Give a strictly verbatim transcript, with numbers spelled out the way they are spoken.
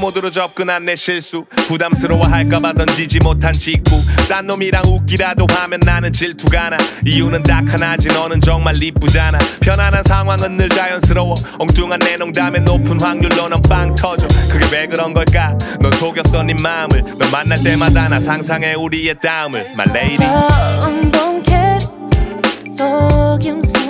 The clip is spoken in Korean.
모드로 접근한 내 실수 부담스러워할까봐 던지지 못한 직구 딴 놈이랑 웃기라도 하면 나는 질투가 나 이유는 딱 하나지 너는 정말 이쁘잖아 편안한 상황은 늘 자연스러워 엉뚱한 내 농담에 높은 확률로 넌 빵 터져 그게 왜 그런 걸까 넌 속였어 네 마음을 넌 만날 때마다 나 상상해 우리의 다음을 My lady 처음 본 게 속임수